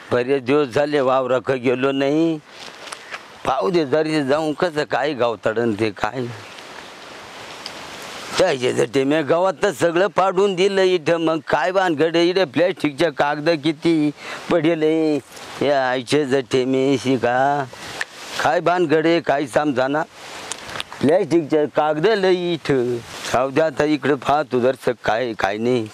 बरेच दिवस झाले वावराक गेलो नाही. पाहू दे जरी जाऊन कसं काय गावतडन ते काय त्याचे मी गावात तर सगळं पाडून दिलं इथं. मग काय भानगड इथं प्लॅस्टिकच्या कागद किती पडेले या आईचे जटे मी शिका काय भानगड काय समजाना. प्लॅस्टिकच्या कागद लई इथं सावद्या आता इकडं पाहतो जरसं काय काय नाही.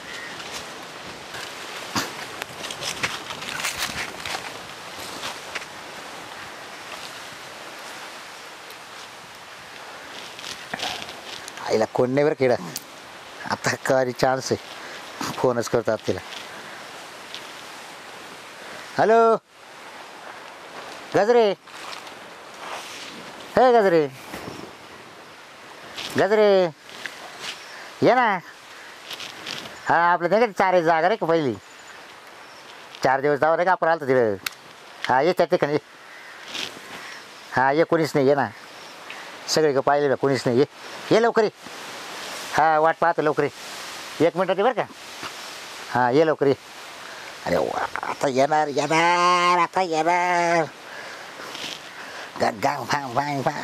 आईला कोण नाही बरं किडा आता कधी चान्स आहे फोनच करतात तिला. हॅलो गजरे हे गजरे गजरे ये ना. हा आपलं नाही का चार जागा रे का पहिली 4 दिवस जावं रे का आपण आलं तिकडं. हा ये त्या ठिकाणी हा ये कोणीच नाही ये ना. सगळे का पाहिले कोणीच नाही ये लवकर ये. हा वाट पाहतो लवकर ये 1 मिनिटात बरं का. हां ये लवकर ये. अरे वा आता येणार येणार आता येणार. गांग भांग भांग भांग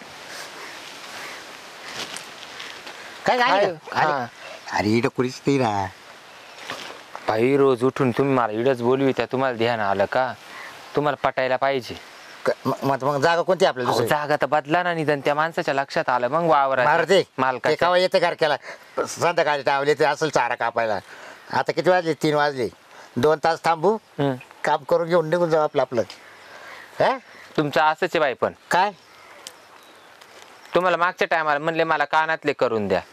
काय काय अरे इथं कुणीच नाही ना. भाई रोज उठून तुम्ही मला इडच बोलवित्या तुम्हाला ध्यान आलं का? तुम्हाला पटायला पाहिजे. मग जागा कोणती आपल्याला दुसरी? जागा तर बदला ना निधन त्या माणसाच्या लक्षात आलं मग वावर मालका केव्हा येते गारक्याला संध्याकाळी टावले ते असेल चारा कापायला. आता किती वाजले 3 वाजले 2 तास थांबू काम करून घेऊन निघून जाऊ आपलं आपलं. हा तुमचं असंच आहे बाई. पण काय तुम्हाला मागच्या टायमाला म्हणले मला कानातले करून द्या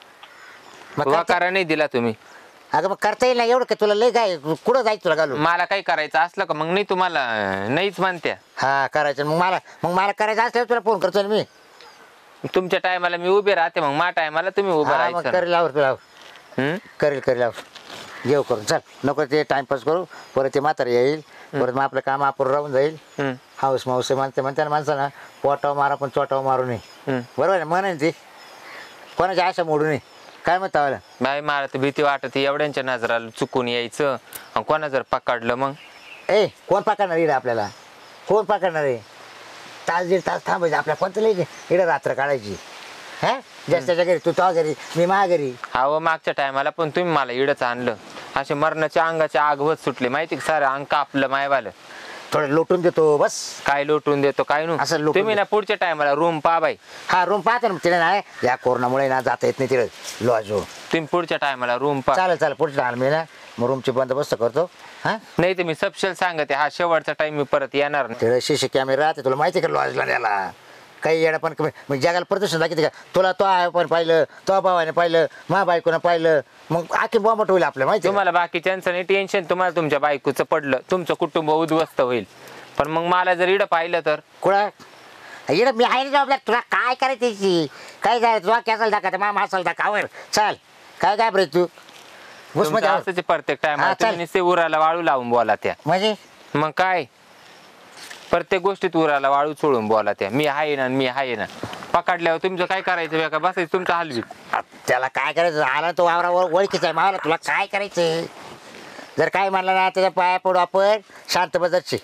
वकारा नाही दिला तुम्ही. अगं मग करता येईल ना एवढं का तुला लय काय कुठं जायचं तुला घालून. मला काही करायचं असलं का मग नाही तुम्हाला नाहीच म्हणत्या. हा करायचं मग मला करायचं असल्यावर तुला फोन करतो मी. तुमच्या टायमाला मी उभे राहते मग मा टायमाला तुम्ही उभं राहायचं. करेल लावर तुला करेल लावर घेऊ करून चल. नको ते टाइमपास करू परत ते म्हातारे येईल परत मग आपलं काम आपण राहून जाईल. हाऊस माऊस म्हणते ना माणसानं पोटाव मारा पण चोटाव मारू नये. बरोबर आहे म्हणे ती कोणाची आशा मोडू नये. काय म्हणता मला बाई मला तर भीती वाटत एवढ्यांच्या नजराला चुकून यायचं कोणा जर पकडलं मग. कोण पकडणार इकडे आपल्याला कोण पकडणार आहे. तास 1.5 तास थांबायचं आपल्या कोणतं इकडे रात्र काढायची. हा जास्तीच्या घरी तू तो घरी मी मा घरी. हा मागच्या टायमाला पण तुम्ही मला इडच आणलं. असे मरणाच्या अंगाचे आगवत सुटले माहिती का सारं अंग कापलं मायवालं. थोडं लोटून देतो बस. काय लोटून देतो काय नु असं तुम्ही ना पुढच्या टायमाला रूम पहा बाई. हा रूम पाहतो ना तिला नाही या कोरोनामुळे ना जाता येत नाही तिकडे लॉज. तुम्ही पुढच्या टायमाला रूम पहा. चालेल पुढच्या टायमाला मी ना मग रूमची बंदोबस्त करतो. हा नाही तर मी सपशेल सांगते हा शेवटचा टाइम मी परत येणार नाही. तिकडे शिशी कॅमेरा राहते तुला माहिती का लॉजला न्याला काही येणं पण मग जगाला प्रदूषण दाखवते का तुला तो आहे पण पाहिलं तो भावाने पाहिलं मा बायकोनं पाहिलं मग आखी बॉम्बट होईल आपल्या माहिती. तुम्हाला बाकीच्यांचं नाही टेन्शन तुम्हाला तुमच्या बायकोचं पडलं तुमचं कुटुंब उद्ध्वस्त होईल. पण मग मला जर इडं पाहिलं तर कुठं इकडं मी आहे जबाबदार तुला काय करायची काय करायचं तुला कॅसल दाखवायचं मा मासाला दाखावर चाल काय काय बरं तू प्रत्येक टाइम उराला वाळू लावून बोला त्या म्हणजे मग काय प्रत्येक गोष्टीत उराला वाळू सोडून बोला त्या मी आहे ना पकडल्यावर तुमचं काय करायचं का बसायचं तुमचं हलवी. त्याला काय करायचं आला तो वावरावर ओळखीचा आहे मला तुला काय करायचं जर काय म्हणलं ना त्याच्या पाया पडू आपण शांत बजारची.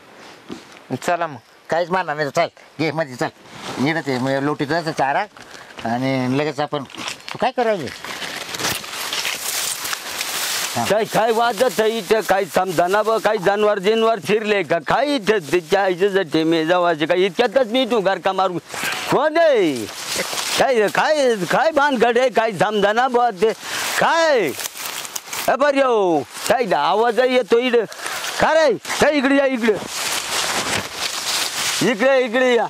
चला मग काहीच मानणार नाही चल घे मध्ये चल येणं ते लोटीचं चारा आणि लगेच आपण तू काय करायचं. काय वाजत इथं काय समजाना ब काही जानवर फिरले का काय इथं त्याच्या आईचे मे जावायचे काय इतक्यातच मी तू घर का मारून कोण आहे काय काय काय भानगड आहे काय समजाना ब ते काय बर येऊ काय आवाज येतो इकडं काय काय इकडे या इकडे या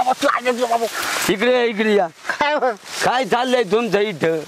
इकडे या काय चाललंय तुमचं इथं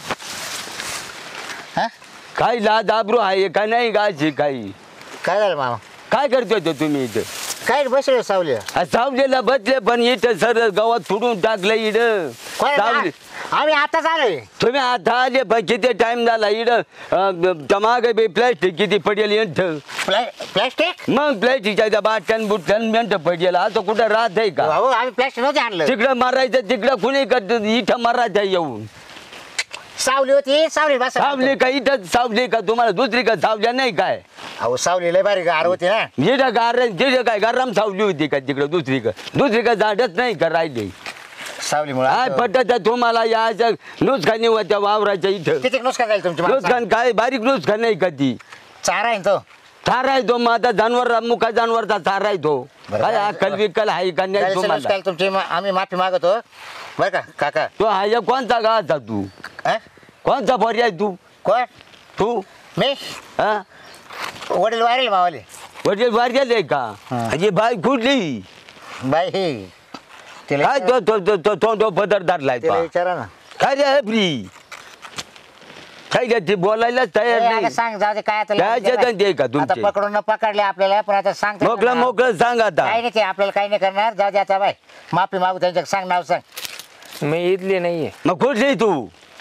काय दाबरू आहे का नाही गायची काही काय झालं मामा काय करतोय तो तुम्ही इथं काय बसले सावलीला सावलीला बसले पण इथं सर गावात फुडून टाकलं इथं सावली. आम्ही आताच आलोय. तुम्ही आता आले पण किती टाइम झाला इथं टमाग प्लॅस्टिक किती पडेल इथं प्लॅस्टिक मग प्लॅस्टिकच्या बाटन बुटन मेंट पडेल आता कुठं राहत आहे का. आम्ही प्लॅस्टिक नव्हते आणलं. तिकडं मारायचं तिकडं कुणी करत इथं मारायचं येऊन सावली होती सावली बस सावली का इथं सावली का तुम्हाला दुसरी का सावल्या नाही काय अहो सावली लय भारी गार होती ना जिथं जिथं काय गरम सावली होती का तिकडं दुसरी का झाडच नाही का राहिली सावलीमुळे काय पटत तुम्हाला याच्या नुसकानी होत्या वावराच्या इथं किती नुसकान जाईल तुमची मला सांग. नुसकान काय बारीक नुसकान नाही का ती चारा आहे ना तो चारा आहे तो मग आता जनावर मुका जनावरचा चारा आहे तो बरं, काय काय- अक्कल विकल आहे का नाही त्याला तुम्हाला नुसकान तुमची आम्ही माफी मागतो बरं का काका तो हा कोणता गाचा तू हा? कोणता पर्याय तू कोण तू मी हा वडील वारेल मावाले वडील बाहेर गेले का हा. अजी बाई कुठली बाई हे तिला काय तो पदर धरलाय तिला तो विचारा ना काय रे फ्री काय रे ती बोलायलाच तयार ए, अगं नाही सांग जाऊ दे काय आता काय जतन ते का आता तुमचे पकडून पकडले आपल्याला पण आता सांग मोकळं मोकळं सांग आता काही नाही ते आपल्याला काही नाही करणार जाऊ दे आता बाय माफी मागू त्यांच्या सांग नाव सांग मी इथली नाहीये मग कुठली तू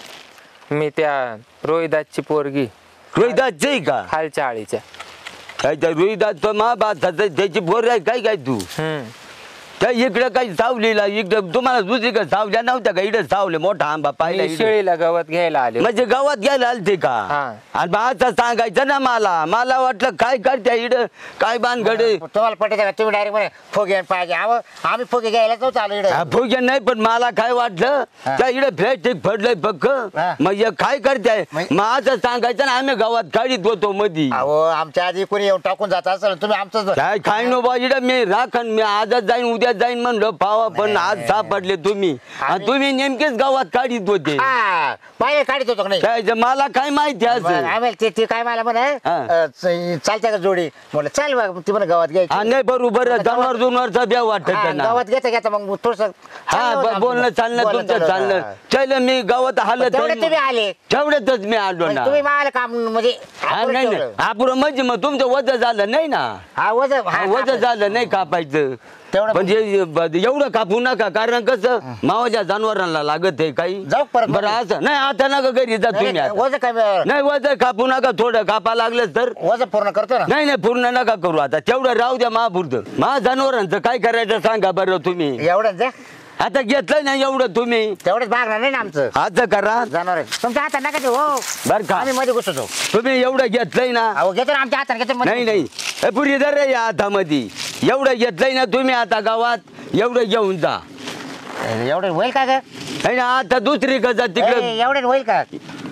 मी त्या रोहिदासची पोरगी रोहिदासची का खालच्या आळीच्या काय त्या रोहिदास तो महाभारताचं त्याची पोर आहे काय काय तू त्या इकडं काही सावलीला इकडं तुम्हाला दुसरी का सावल्या नव्हत्या का इकडे सावले मोठा आंबा पाहिला मी इकडं. शेळीला गवत घ्यायला आले म्हणजे गावात गेला आलते का हा. आणि मग आता सांगायचं ना मला वाटलं काय करत्या इकडं काय बानगडे तुम्हाला पटत का तुम्ही डायरेक्ट म्हणे फोगे पाहिजे अहो आम्ही फोगे घ्यायलाच नव्हतं आलो इकडे फुगे नाही पण मला काय वाटलं हा. त्या इकडे प्लॅस्टिक पडलंय पक्क हा. मग हे काय करताय मग- मग असं सांगायचं ना आम्ही गावात काढीत होतो मधी अहो आमच्या आधी कोणी येऊन टाकून जात असेल तुम्ही आमचं काय खाय नो बा इकडे मी राखण मी आजच जाईन उद्या जाईन म्हणलं पावा पण आज सापडले तुम्ही आणि तुम्ही नेमकेच गावात काढीत होते हा पाहिजे काढत होतो का नाही काय मला काय माहिती बरं, असं आम्हाला ते काय मला म्हणे हा. चालत्या का जोडी म्हटलं चाल बघ ती म्हणे गावात घ्यायची हा, नाही बरोबर जनावर जुनवरचा ब्या वाटत हा, ना गावात घेता घेता मग थोडस हा बोलणं चालणं तुमचं चालणं चल मी गावात हालत तेवढे तुम्ही आले तेवढ्यातच मी आलो पण ना तुम्ही मला काम म्हणजे हा आपण नाही ठेवलं. आपण म्हणजे मग तुमचं वजन झालं नाही ना हा वजन हा, वजन झालं नाही कापायचं तेवढं म्हणजे एवढं कापू नका कारण कसं मावाच्या जनावरांना लागत आहे काही जाऊ परत बरं असं नाही आता नका घरी जा तुम्ही नाही, आता. वजन काय नाही वजन कापू नका थोडं कापा लागलं तर वजन पूर्ण करतो ना नाही पूर्ण नका करू आता तेवढं राहू द्या महापुरतं मा जनावरांचं काय करायचं सांगा बरं तुम्ही एवढंच द्या आता घेतलं नाही एवढं तुम्ही तेवढंच भागणार नाही ना आमचं असं करा जाणार आहे तुमच्या हातात नका देऊ हो बर का आम्ही मध्ये घुसतो तुम्ही एवढं घेतलंय ना अहो घेतो ना आमच्या हातात घेतो मध्ये नाही नाही ए, पुरी धर रे या हातामध्ये एवढं घेतलंय ना तुम्ही आता गावात एवढं घेऊन जा एवढं होईल का ग नाही ना आता दुसरी गजा तिकडे एवढे होईल का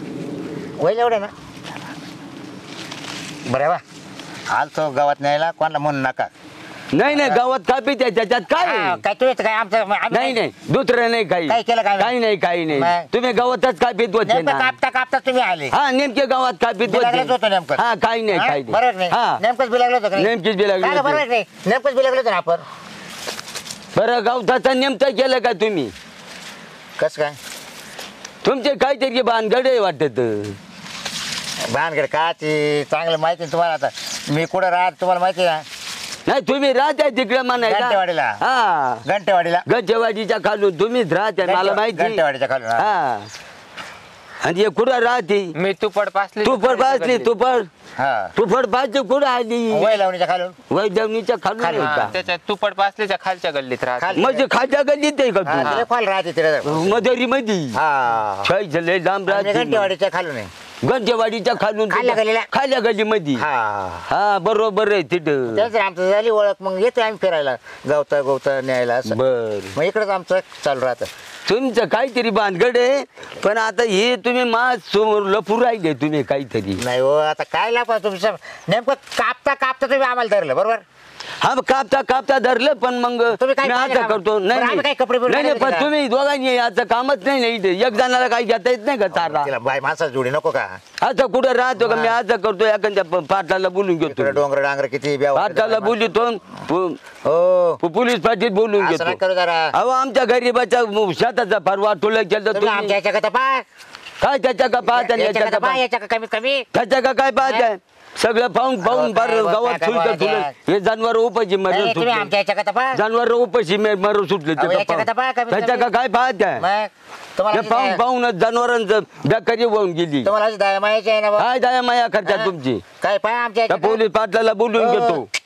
होईल एवढे ना बरं बा आलतो गावात न्यायला कोणाला म्हणू नका नाही गावात कापी त्याच्यात काय हा, आहे? काय तू काय आमचं नाही नाही दुसरं नाही काही काय केलं काय? काही नाही नाही. तुम्ही गावातच कापीत होते नेमकं ना कापता कापता तुम्ही आले हा नेमके गावात कापीत बिलागलंच होते होतं नेमकं हा काही नाही हा? काही बरोबर नाही नाही हा नेमकंच बिलागलं होतं का नाही? नेमकीच बिलागली काय गं, होती. बरोबर नाही नेमकंच बिलागलं होतं ना आपण बरं गावताचा नेमकं केलं का तुम्ही कसं काय तुमचे काहीतरी भानगडे वाटत भानगड का ती चांगलं माहिती आहे तुम्हाला आता मी कुठं राहत तुम्हाला माहिती आहे ना नाही तुम्ही राहताय तिकडे म्हणायला घंटेवाडीला. हा घंटेवाडीला गंजेवाडीच्या खालून तुम्हीच राहताय मला माहिती घंटेवाडीच्या खालून हा. हा आणि हे कुठं राहते मी तुपड पासली तू पण पाचली तू पण पाचली कुठं आली वय लावणीच्या खालून वैजवणीच्या खालून आहे हा, का त्याच्या तुपड पासलीच्या खालच्या गल्लीत राहत खाली. म्हणजे खाद्या गल्लीत आहे का हा, तू तिला खोल राहते तिला मधुरी मध्ये हा छायचं लय लांब आणि राहते घंटेवाडीच्या खालून आहे गंजेवाडीच्या खालून खाल्या गल्लीला. खाल्या गल्लीमध्ये हा हा बरोबर आहे तिथं त्याच आमचं झाली ओळख मग येतो आम्ही फिरायला गवता न्यायला असं बर मग इकडेच आमचं चालू राहतं तुमचं काहीतरी भानगड आहे पण आता हे तुम्ही मा समोर लपू राहिले तुम्ही काहीतरी नाही हो आता काय लाभ तुमचं नेमकं कापता कापता तुम्ही आम्हाला धरलं बरोबर हा मग कापता धरलं पण मग तुम्ही काय मी पाहिलं आता का? करतो बरं, आम्ही काय कपडे बिपडे नाही घालायचे पण का? तुम्ही दोघांनी याचं कामच नाही ना इथे एक जणाला काही घेता येत नाही का चारा तिला बाय माणसा जोडी नको का आता कुठं राहतो का मी आता करतो एखाद्या पाटलाला बोलून इकडे घेतो डोंगर डांगर किती ब्याव पाटलाला बोलतो हो पोलीस पाटील बोलून असं नाही घेतो करू जरा अहो आमच्या गरीबाच्या शेताचा फार वाटोला केलं तुम्ही आमच्या तुम्ही याच्या का पा काय त्याच्या का पाहत आणि याच्या याच्या का का पा याच्या का कमीत कमी त्याच्या का काय पाहत सगळं पाहून अहो, बार काय बा, गावात काय सुटलं बा, तुला काय? हे जनावर उपाशी नाही, मरण तुम्ही सुटले आमच्या याच्या का पा जनावर उपाशी मरण सुटले अहो, याच्या का पहा, कमीत त्याच्या का कमी. काय पाहत आहे मग तुम्हाला ते पाहून पाहूनच जनावरांचं बेकारी होऊन गेली तुम्हाला अशी दया मायाची आहे ना बा? काय दया माया करता तुमची काय पाय आमच्या त्या याच्या का? पोलीस पाटलाला बोलून हो. घेतो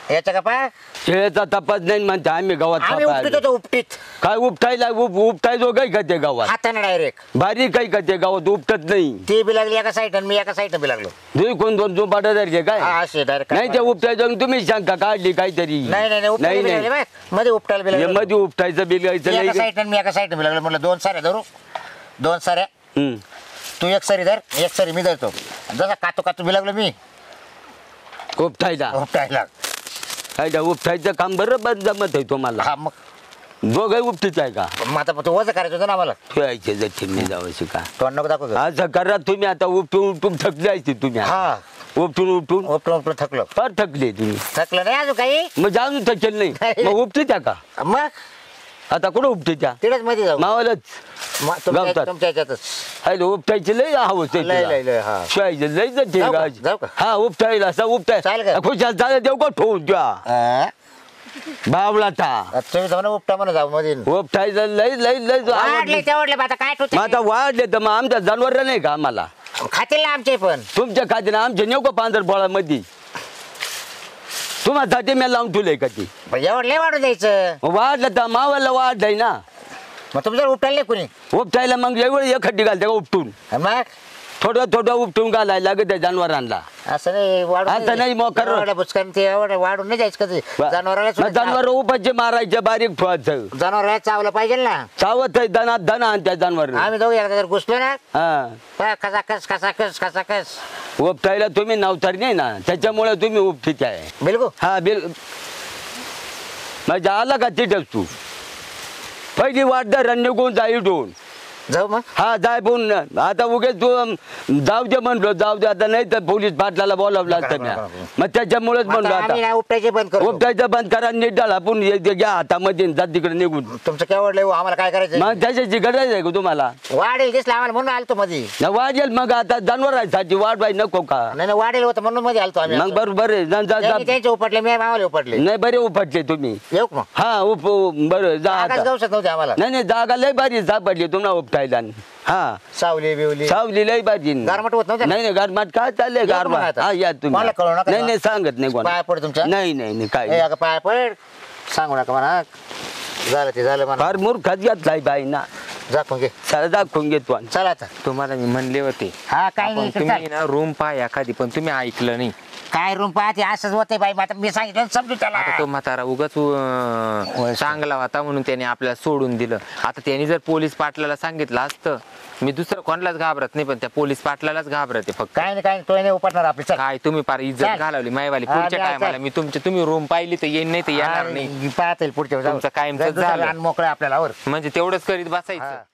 याच्या का पा शेळ्याचा तपास नाही म्हणते आम्ही गावात आम्ही सापायला. उपटीत होतो उपटीत काय उपटायला उपटायचो काय का ते गावात हाताने डायरेक्ट भारी काही का ते गावात उपटत नाही ती बी लागली एका साईड मी एका साईड बी लागलो तुम्ही कोण दोन झोपाटे काय हा असे डायरेक्ट नाही ते उपटायचं तुम्ही शंका काढली काहीतरी नाही नाही उपटायला बी लागले बाय. मध्ये उपटायला बी हे लागले मध्ये उपटायचं बिल ती एका साईड मी एका साईड बी लागलो म्हटलं 2 साऱ्या धरू 2 साऱ्या तू एक सरी धर एक सरी मी धरतो जसा कातू कातू बी लागलो मी उपटायला उपटायला काय उपटायचं काम बरोबर जमत आहे तुम्हाला हा मग दोघं उपटीच आहे का मग आता तू वजन करायचं होतं ना आम्हाला ठेवायचे जखमी जावं का तोंड नको दाखव असं करा तुम्ही आता उपटून उपटून थकले तुम्ही हा उपटून उपटून उपटून उपटून थकलो फार थकले तुम्ही थकलं नाही अजून काही मग जाऊन थकेल नाही नाही. मग उपटीच्या का मग आता कुठं उपटीच्या तिकडेच मध्ये जाऊ मावालाच मग तुमच्या गावतात. तुमच्या ह्याच्यातच हॅलो उपटायचे लय हवंच लय लय लय हा शिवायचं लय जाऊ का? जाऊ का? हा उपटायला असा उपटाय चालेल का? खुशाल चालेल देऊ का ठेवून तुझ्या हा? बावलाचा तुम्ही जाऊ ना उपटा म्हणा जाऊ मध्ये उपटायचं लय लय लय वाढले आवडलं. तेवढले आता काय मग आता ठेवते वाढले तर मग आमच्या जनावर नाही का आम्हाला खातील ना आमचे पण तुमच्या खात्याने आमच्या नेऊ का पांढरपोळामध्ये तुम्हाला मी लावून ठेवलंय का ती एवढं लय वाढून द्यायचं मग वाढलं तर मावाला वाढलंय ना मग तुमचं उपटायला नाही कुणी उपटायला मग एवढं एकखड्डी घालते का उपटून मग थोडं थोडं उपटून घालायला लागत त्या जनावरांना असं नाही आता नाही मोकर. एवढ्या बुचकान ते एवढं वाढून नाही जायचं कधी जनावराला जनावर उपाचे मारायचे बारीक ठेवायचं जनावराला चावलं पाहिजे ना चावत आहे दना दना आणि त्या जनावर आम्ही जाऊ एकदा जर घुसलो ना हा पहा, कसा कस उपटायला तुम्ही नवतार नाही ना त्याच्यामुळे तुम्ही उपटीचे आहे बिलकुल हा म्हणजे आला का तिथेच तू पहिली वाट दर निघून जाई डोन जाऊ मग हा जाय बोल आता उगेच तू जाऊ दे म्हणलो जाऊ दे आता नाही तर पोलीस पाटलाला बोलावलं असतं मी मग त्याच्यामुळेच म्हणलो आता आम्ही आता ना उपटायचे बंद करू उपटायचं बंद करा नीट डाळ आपण घ्या हातामध्ये जात तिकडे निघून तुमचं केवढलं हो, आम्हाला काय करायचं मग त्याच्याची गरज आहे का तुम्हाला वाढेल दिसलं आम्हाला म्हणून आलतो मध्ये वाढेल मग आता जनावरांसाठी वाढवाय नको का नाही नाही, वाढेल होतं म्हणून मध्ये आलतो आम्ही मग बरोबर आहे त्यांचे उपटले मी मामाला उपटले नाही बरे उपटले तुम्ही येऊ का मग हा बरं जा आकाश आता. गवसत नव्हते आम्हाला नाही नाही जागा लय भारी सापडली तुम्हाला उपटायला हा सावली बिवली सावली लय भारी गारमाट होत नव्हतं ना? नाही नाही गारमाट काय चाललंय या तुम्हाला गारमाट आता. हा या तुम्ही मला कळवू नका नाही ना. नाही सांगत नाही कोण पाया पड तुमच्या नाही नाही नाही ए, काय अगं पाया पड सांगू नका म्हणा झालं ते झालं म्हणा फार मूर्खात घेतलाय बाई ना दाखवून घे सारा दाखवून घेतो चला आता तुम्हाला मी म्हणले होते हा काय आपण नाही इकडे तुम्ही चाल. ना रूम पाहा एखादी पण तुम्ही ऐकलं नाही. काय रूम पाहते असंच होते बाई आता मी सांगितलं समजू त्याला आता तो म्हातारा उगाच चांगला होता म्हणून त्याने आपल्याला सोडून दिलं. आता त्यांनी जर पोलीस पाटलाला सांगितलं असतं मी दुसरं कोणालाच घाबरत नाही पण त्या पोलीस पाटलालाच घाबरते फक्त. काय नाही तो नाही उपटणार आपली चल काय तुम्ही फार इज्जत चल. घालवली मायवाली हा, पुढच्या चल, टायमाला चल. मी तुम्ही रूम पाहिली तर येईन नाही तर येणार नाही पाहता येईल पुढच्या वेळेस. तुमचं कायमचं जर दुसरं झालं. रान मोकळं आहे आपल्याला वर म्हणजे तेवढंच करीत बसायचं. हा.